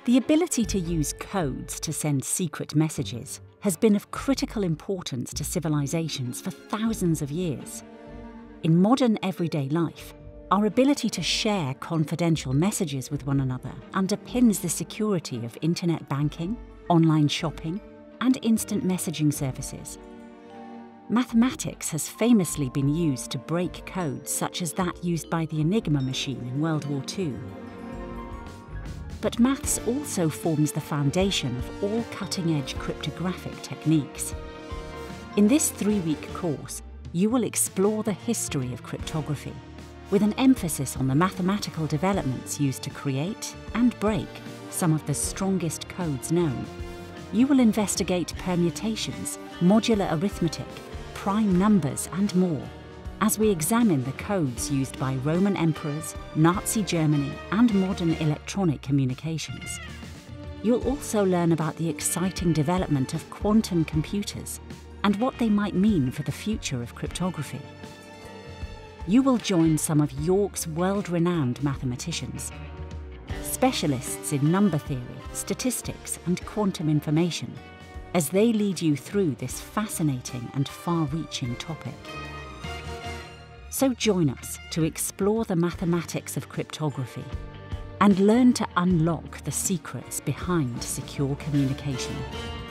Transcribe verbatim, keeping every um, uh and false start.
The ability to use codes to send secret messages has been of critical importance to civilizations for thousands of years. In modern everyday life, our ability to share confidential messages with one another underpins the security of internet banking, online shopping, and instant messaging services. Mathematics has famously been used to break codes such as that used by the Enigma machine in World War Two. But maths also forms the foundation of all cutting-edge cryptographic techniques. In this three-week course, you will explore the history of cryptography, with an emphasis on the mathematical developments used to create and break some of the strongest codes known. You will investigate permutations, modular arithmetic, prime numbers, and more, as we examine the codes used by Roman emperors, Nazi Germany, and modern electronic communications. You'll also learn about the exciting development of quantum computers and what they might mean for the future of cryptography. You will join some of York's world-renowned mathematicians, specialists in number theory, statistics, and quantum information, as they lead you through this fascinating and far-reaching topic. So join us to explore the mathematics of cryptography and learn to unlock the secrets behind secure communication.